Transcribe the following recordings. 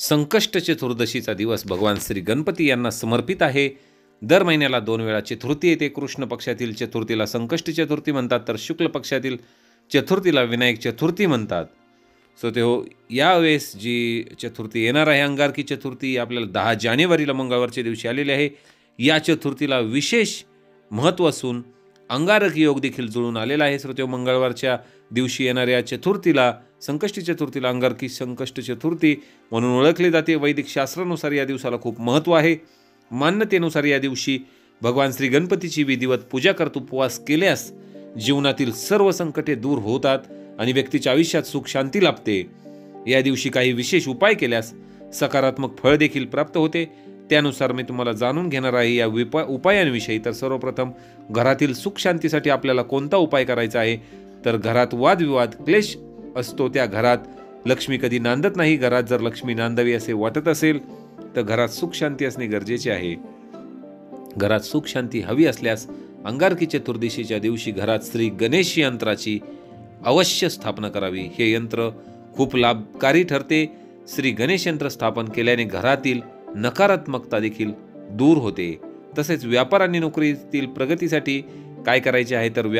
संकष्ट चतुर्दशीचा दिवस भगवान श्री गणपती यांना समर्पित आहे। दर महिन्याला 2 वेळा चतुर्थी येते। कृष्ण पक्षातील चतुर्थीला संकष्टी चतुर्थी म्हणतात, तर शुक्ल पक्षातील चतुर्थीला विनायक चतुर्थी म्हणतात। सो यावेळेस जी चतुर्थी येणार आहे, अंगारकी चतुर्थी, आपल्याला 10 जानेवारीला मंगळवारच्या दिवशी आलेली आहे। या चतुर्थीला विशेष महत्त्व असून अंगारकी योग देखील जुळून आलेला आहे। श्रोते, मंगळवारच्या दिवशी येणाऱ्या चतुर्थीला, संकष्टी चतुर्थीला अंगारकी संकष्ट चतुर्थी म्हणून ओळखली जाते। वैदिक शास्त्रानुसार या दिवसाला खूप महत्त्व आहे। मान्यतेनुसार या दिवशी भगवान श्री गणपतीची विधिवत पूजा करत उपवास केल्यास जीवनातील सर्व संकटे दूर होतात आणि व्यक्तीच्या आयुष्यात सुख शांती लाभते। या दिवशी काही विशेष उपाय केल्यास सकारात्मक फळ देखील प्राप्त होते। त्यानुसार मी तुम्हाला जाणून घेणार आहे या उपायांविषयी। तर सर्वप्रथम घरातील सुख शांतीसाठी आपल्याला कोणता उपाय करायचा आहे, तर घरात वादविवाद क्लेश असतो, त्या घरात लक्ष्मी कधी नांदत नाही। घरात जर लक्ष्मी नांदावी असे वाटत असेल तर घरात सुख शांती असणे गरजेचे आहे। घरात सुख शांती हवी असल्यास अंगारकी चतुर्दशीच्या दिवशी घरात श्री गणेश यंत्राची अवश्य स्थापना करावी। हे यंत्र खूप लाभकारी ठरते। श्री गणेश यंत्र स्थापन केल्याने घरातील नकारात्मकता देखील दूर होते। तसेच व्यापार आणि नोकरीतील प्रगतीसाठी काय करायचे आहे, तर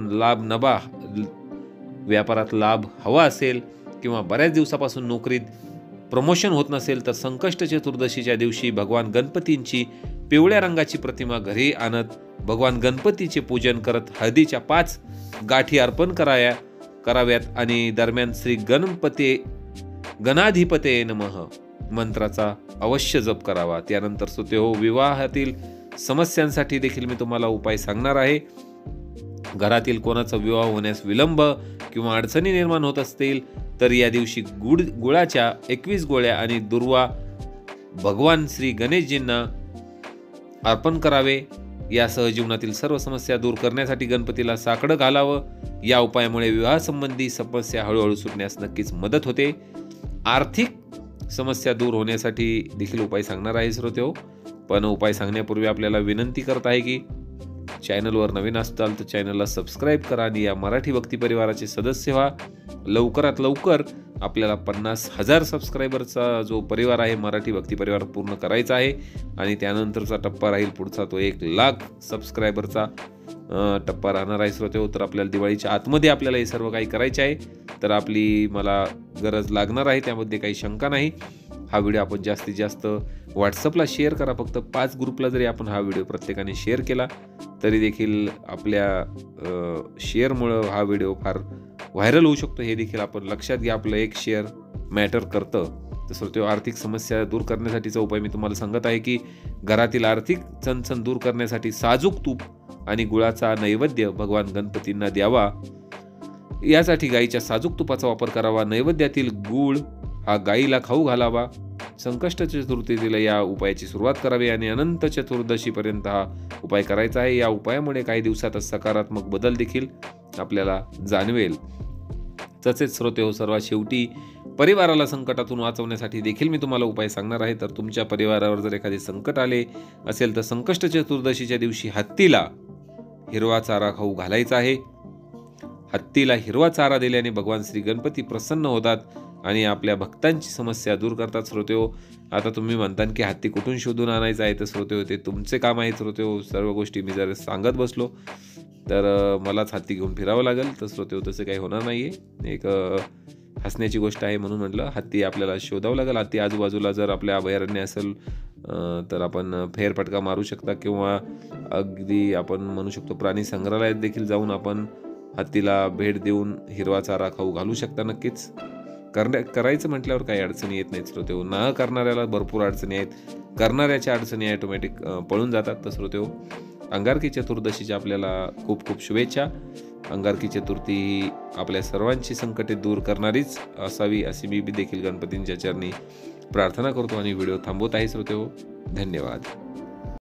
व्यापारात लाभ हवा असेल किंवा बऱ्याच दिवसापासून नोकरीत प्रमोशन होत नसेल तर संकष्ट चतुर्दशीच्या दिवशी भगवान गणपतींची पिवळ्या रंगाची प्रतिमा घरी आणत भगवान गणपतीचे पूजन करत हळदीच्या 5 गाठी अर्पण कराव्यात आणि दरम्यान श्री गणाधिपते नमः मंत्राचा अवश्य जप करावा। त्यानंतर विवाहातील समस्यांसाठी देखील मी तुम्हाला उपाय सांगणार आहे। घरातील कोणाचा विवाह होण्यास विलंब किंवा अडचणी निर्माण होत असतील तर या दिवशी गुळाच्या 21 गोळ्या आणि दुर्वा भगवान श्री गणेशजींना अर्पण करावे। यासह जीवनातील सर्व समस्या दूर करण्यासाठी गणपतीला साकडं घालावं। या उपायामुळे विवाहासंबंधी समस्या हळूहळू सुटण्यास नक्कीच मदत होते। आर्थिक समस्या दूर होण्यासाठी देखील उपाय सांगणार आहे श्रोतेहो, पण उपाय सांगण्यापूर्वी आपल्याला विनंती करत आहे की चॅनलवर नवीन असाल तर चॅनलला सबस्क्राईब करा आणि या मराठी भक्ती परिवाराचे सदस्य व्हा। लवकरात लवकर आपल्याला 50,000 सबस्क्रायबरचा जो परिवार आहे, मराठी भक्ती परिवार पूर्ण करायचा आहे आणि त्यानंतरचा टप्पा राहील पुढचा, तो 1,00,000 सबस्क्रायबरचा टप्पा राहणार आहे श्रोतेहो। तर आपल्याला दिवाळीच्या आतमध्ये आपल्याला हे सर्व काही करायचे आहे, तर मला गरज लागणार आहे, त्यामध्ये काही शंका नाही। हा व्हिडिओ आपण जास्तीत जास्त व्हॉट्सअपला शेअर करा। फक्त 5 ग्रुपला जरी आपण हा व्हिडिओ प्रत्येकाने शेअर केला तरी देखील आपल्या शेअरमुळं हा व्हिडिओ फार व्हायरल होऊ शकतो, हे देखील आपण लक्षात घ्या। आपलं एक शेअर मॅटर करतं। तर श्रोतेहो, आर्थिक समस्या दूर करण्यासाठीचा उपाय मी तुम्हाला सांगत आहे की घरातील आर्थिक चणचण दूर करण्यासाठी साजूक तूप आणि गुळाचा नैवेद्य भगवान गणपतींना द्यावा। यासाठी गाईच्या साजूक तुपाचा वापर करावा। नैवेद्यातील गूळ हा गाईला खाऊ घालावा। संकष्ट चतुर्थीला या उपायाची सुरुवात करावी आणि अनंत चतुर्दशीपर्यंत हा उपाय करायचा आहे। या उपायामुळे काही दिवसातच सकारात्मक बदल देखील आपल्याला जाणवेल। तसेच श्रोतेहो, सर्वात शेवटी परिवाराला संकटातून वाचवण्यासाठी देखील मी तुम्हाला उपाय सांगणार आहे। तर तुमच्या परिवारावर जर एखादे संकट आले असेल तर संकष्ट चतुर्दशीच्या दिवशी हत्तीला हिरवा चारा खाऊ घालायचा आहे। हत्तीला हिरवा चारा दिल्याने भगवान श्री गणपती प्रसन्न होतात आणि आपल्या भक्तांची समस्या दूर करतात। श्रोतेहो, आता तुम्ही म्हणता की हत्ती कुठून शोधून आणायचा आहे, तर श्रोतेहो ते तुमचे काम आहे। श्रोतेहो, सर्व गोष्टी मी जर सांगत बसलो तर मलाच हत्ती घेऊन फिरावं लागेल, तर श्रोतेहो तसं काही होणार नाही आहे। एक हसण्याची गोष्ट आहे म्हणून म्हटलं हत्ती आपल्याला शोधावं लागेल। हत्ती आजूबाजूला जर आपल्या अभयारण्य असेल तर आपण फेरफटका मारू शकता किंवा अगदी आपण म्हणू शकतो प्राणी संग्रहालयात देखील जाऊन आपण हत्तीला भेट देऊन हिरवा चारा खाऊ घालू शकता। नक्कीच करायचं म्हटल्यावर काही अडचणी येत नाहीत श्रोतेहो। न करणाऱ्याला भरपूर अडचणी आहेत, करणाऱ्याच्या अडचणी ऑटोमॅटिक पळून जातात। तर श्रोतेहो, अंगारकी चतुर्दशीच्या आपल्याला खूप खूप शुभेच्छा। अंगारकी चतुर्थी ही आपल्या सर्वांची संकटे दूर करणारीच असावी अशी मी देखील गणपतींच्या चरणी प्रार्थना करतो आणि व्हिडिओ थांबवत आहे श्रोतेहो। धन्यवाद।